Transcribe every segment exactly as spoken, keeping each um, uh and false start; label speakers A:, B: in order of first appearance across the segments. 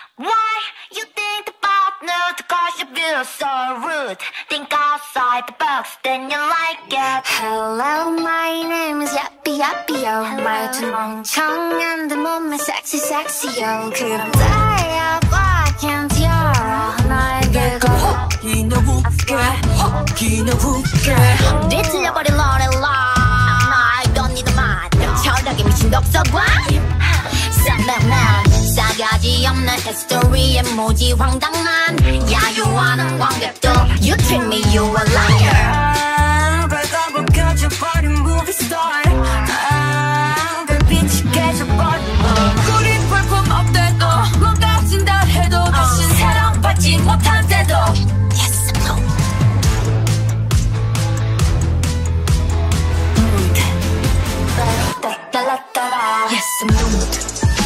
A: Why you think about nude? Cause you feel so rude. Think outside the box, then you like it.
B: Hello, my name is Yappy Yappy Yo. 말투 멍청한데 몸매 sexy sexy yo. 그럼 다야 꽉찬 티아라 나에게
C: 호기나 웃게 호기나 웃게
A: 뒤틀려버린 노래라 I don't need a man. 철학에 미친 독서관 쌍백만 싸가지 없는 히스토리에 모지 황당한 야유하는 관객도 You treat me, you a liar.
C: 발가벗 켜져버린 movie star 아, 별빛이 깨져버린 우리 볼품 없대도 뭔가 진다 해도 다시 사랑받지 못한 때도
A: Yes, no.
B: mood. 따라따라따라. Yes, mood.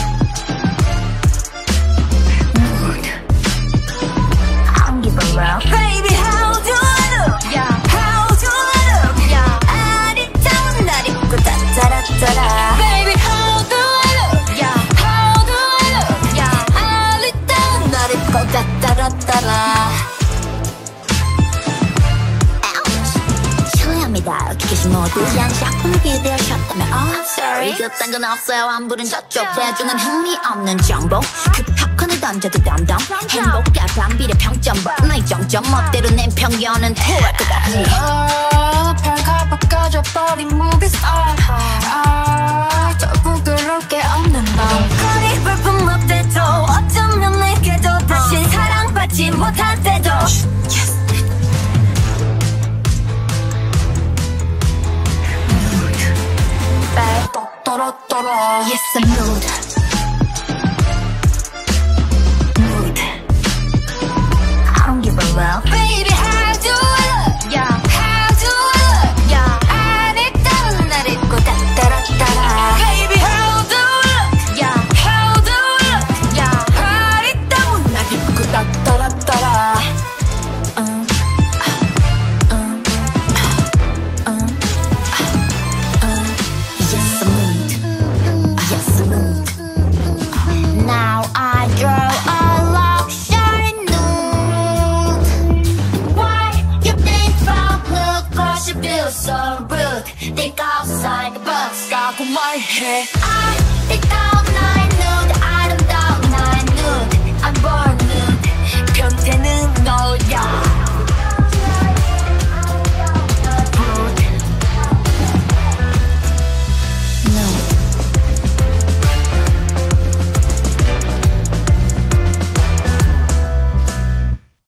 C: Baby, how do I look?
A: Yeah.
C: How do I look?
A: Yeah.
C: 아리따운 날 입고 따따라따라 Baby, how do I look?
A: Yeah.
C: How do I look?
A: Yeah.
C: 아리따운 날 입고 따따라따라
A: 실례합니다. 기계식 모두 양작품 기대하셨다면 Oh, I'm sorry. 그딴 건 없어요. 안 부른 저쪽 대중은 흥미없는 정보 그 팝콘을 던져도 덤덤 행복과 반비례 평점 나의 정점 멋대로 낸 편견은 토할 것 같지
C: 아, 발가벗 꺼져버린 movie star 아, 더 부끄럽게 없는 너 거리 볼품 없대도 어쩌면 내게도 다시 사랑받지 못할 때도 yes. 또로또로
B: Yes, I'm mood. Mood. I don't give a love.
C: Baby, how do I look?
A: Yeah.
C: How do I look?
A: Yeah.
C: 아리따운 날 입고 따따라따라 Baby, how do I look?
A: Yeah.
C: How do I look?
A: Yeah.
C: 아리따운 날 입고 따따라따라
B: Um, um, um, um. Yes, I'm mood. Yes, I'm mood.
A: Now I draw a luxury nude. Why you think about look? Cause you feel so rude. Think outside the box.
C: 라고 말해
A: I think I